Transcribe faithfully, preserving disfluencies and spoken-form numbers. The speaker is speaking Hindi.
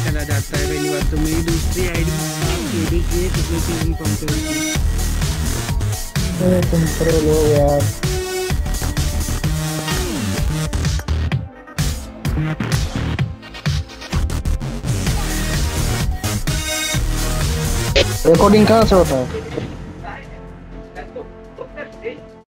चला जाता है। पहली बात तो मेरी दूसरी आईडी चोरी की है, कितने चीज इन्फॉर्म करूँगी। अरे तुम करो लोग यार। रिकॉर्डिंग कहाँ से होता है?